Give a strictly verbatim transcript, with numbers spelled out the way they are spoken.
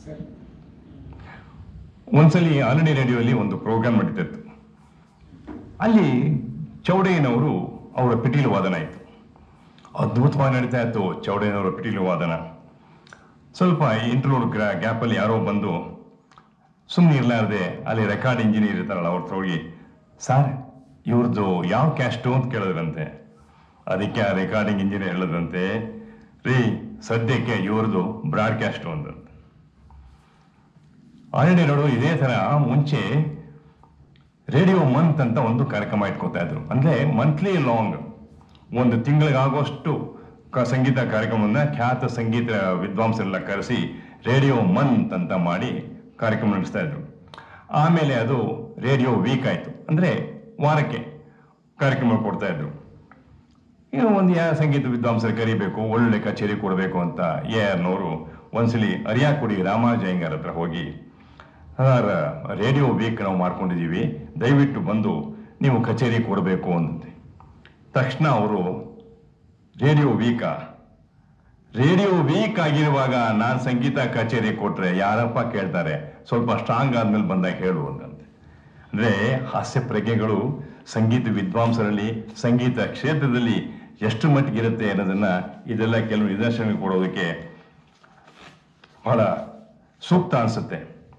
ಒಂದ್ಸಲಿ all India ರೇಡಿಯೋಲಿ ಒಂದು program ನಡೀತಿತ್ತು. ಅಲ್ಲಿ ಚೌಡಯ್ಯನವರು ಅವರ ಪಿಟೀಲು ವಾದನ ಇತ್ತು. ಅದ್ಭುತವಾಗಿ ನಡೀತಾ ಇತ್ತು ಚೌಡಯ್ಯನವರ ಪಿಟೀಲು ವಾದನ. ಸ್ವಲ್ಪ ಇಂಟರ್ವ್ಯೂ ಗ್ರಾ ಗ್ಯಾಪಲ್ಲಿ ಯಾರೋ ಬಂದು ಸುಮ್ಮನೆ ಇರಲಾರ್ದೆ ಅಲ್ಲಿ ರೆಕಾರ್ಡ್ ಇಂಜಿನಿಯರ್ ಇರ್ತಾರಲ್ಲ ಅವ್ರ ಹತ್ರ ಹೋಗಿ, ಸರ್ ಇವ್ರದ್ದು ಯಾವ ಕ್ಯಾಸ್ಟು ಅಂತ ಕೇಳಿದ್ರಂತೆ. ಅದಕ್ಕೆ ಆ ರೆಕಾರ್ಡಿಂಗ್ ಇಂಜಿನಿಯರ್ ಹೇಳಿದ್ರಂತೆ, ರೀ ಸದ್ಯಕ್ಕೆ ಇವ್ರದ್ದು ಬ್ರಾಡ್ಕಾಸ್ಟು ಅಂದಂತೆ. ಆಲ್ ಇಂಡಿಯಾ ರೇಡಿಯೋ ಇದೇ ಥರ ಮುಂಚೆ ರೇಡಿಯೋ ಮಂತ್ ಅಂತ ಒಂದು ಕಾರ್ಯಕ್ರಮ ಇಟ್ಕೋತಾ ಇದ್ರು. ಅಂದರೆ ಮಂತ್ಲಿ ಲಾಂಗ್ ಒಂದು ತಿಂಗಳಿಗಾಗುವಷ್ಟು ಕ ಸಂಗೀತ ಕಾರ್ಯಕ್ರಮವನ್ನ ಖ್ಯಾತ ಸಂಗೀತ ವಿದ್ವಾಂಸರೆಲ್ಲ ಕರೆಸಿ ರೇಡಿಯೋ ಮಂತ್ ಅಂತ ಮಾಡಿ ಕಾರ್ಯಕ್ರಮ ನಡೆಸ್ತಾ ಇದ್ರು. ಆಮೇಲೆ ಅದು ರೇಡಿಯೋ ವೀಕ್ ಆಯಿತು. ಅಂದರೆ ವಾರಕ್ಕೆ ಕಾರ್ಯಕ್ರಮ ಕೊಡ್ತಾ ಇದ್ರು. ಇನ್ನು ಒಂದು ಯಾವ ಸಂಗೀತ ವಿದ್ವಾಂಸರು ಕರಿಬೇಕು, ಒಳ್ಳೆ ಕಚೇರಿ ಕೊಡಬೇಕು ಅಂತ ಎ ಆರ್ನವರು ಒಂದ್ಸಲಿ ಅರಿಯಾಕುಡಿ ರಾಮಾಜಯ್ಯಂಗಾರ್ ಹತ್ರ ಹೋಗಿ, ಸರ್ ರೇಡಿಯೋ ವೀಕ್ ನಾವು ಮಾಡ್ಕೊಂಡಿದ್ದೀವಿ, ದಯವಿಟ್ಟು ಬಂದು ನೀವು ಕಚೇರಿ ಕೊಡಬೇಕು ಅಂದಂತೆ. ತಕ್ಷಣ ಅವರು ರೇಡಿಯೋ ವೀಕಾ ರೇಡಿಯೋ ವೀಕ್ ಆಗಿರುವಾಗ ನಾನು ಸಂಗೀತ ಕಚೇರಿ ಕೊಟ್ರೆ ಯಾರಪ್ಪ ಕೇಳ್ತಾರೆ, ಸ್ವಲ್ಪ ಸ್ಟ್ರಾಂಗ್ ಆದ್ಮೇಲೆ ಬಂದಾಗ ಹೇಳು ಅಂದಂತೆ. ಅಂದರೆ ಹಾಸ್ಯ ಪ್ರಜ್ಞೆಗಳು ಸಂಗೀತ ವಿದ್ವಾಂಸರಲ್ಲಿ ಸಂಗೀತ ಕ್ಷೇತ್ರದಲ್ಲಿ ಎಷ್ಟು ಮಟ್ಟಿಗಿರುತ್ತೆ ಅನ್ನೋದನ್ನ ಇದೆಲ್ಲ ಕೆಲವು ನಿದರ್ಶನ ಕೊಡೋದಕ್ಕೆ ಬಹಳ ಸೂಕ್ತ ಅನಿಸುತ್ತೆ.